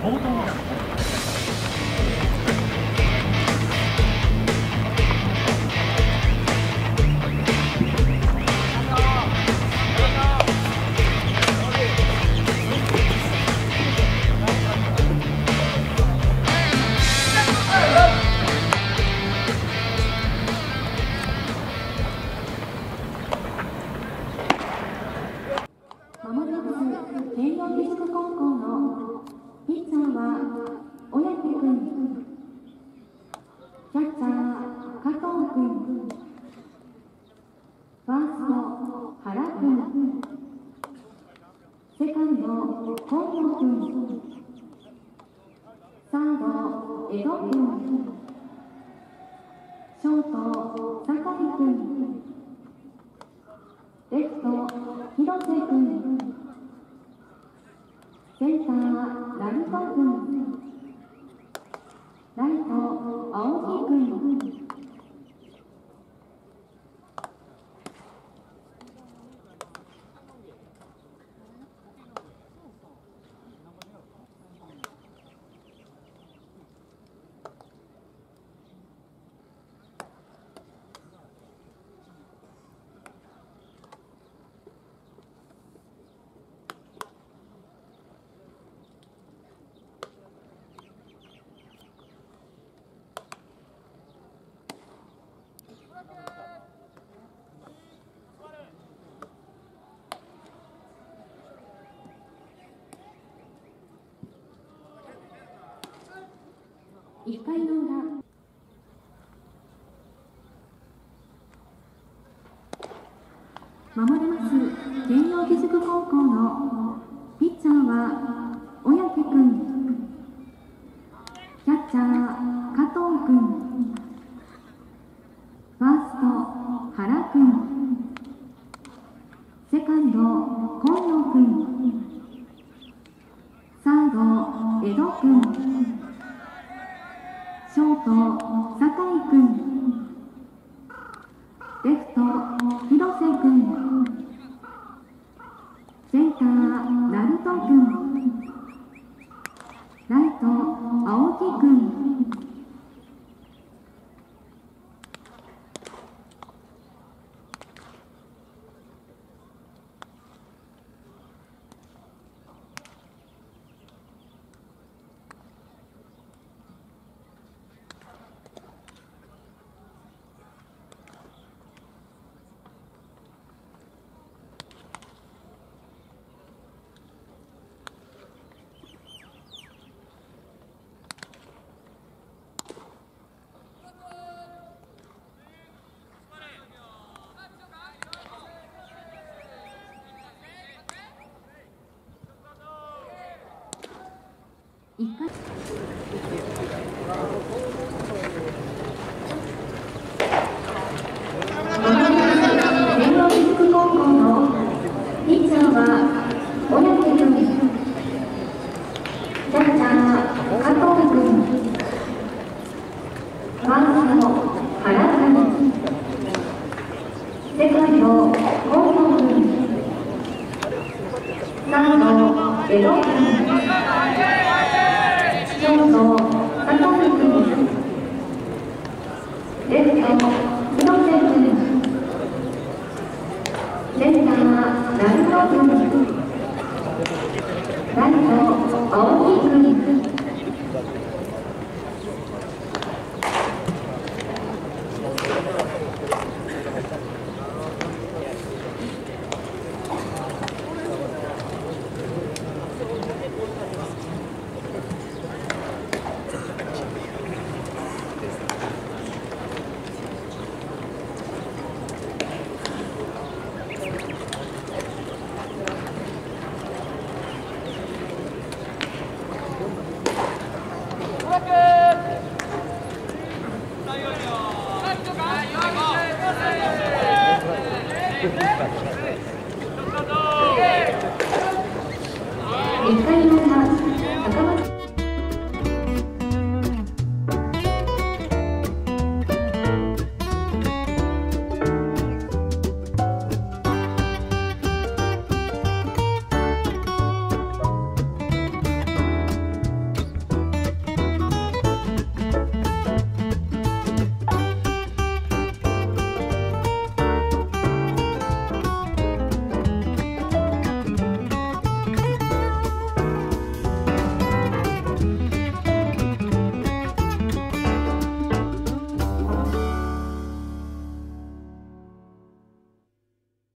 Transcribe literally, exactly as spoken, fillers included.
いっかいの裏、守ります慶応義塾高校のピッチャーは小宅君、キャッチャー加藤君、ファースト原君、セカンド今野君、サード江戸君、ショート酒井君、レフト広瀬君、センター鳴門君、ライト青木君、いっかい慶応義塾高校のピッチャーは小宅君、キャッチャー加藤君、ファースト原君、セカンド今野君、サード江戸君、ショート、高木君、レフト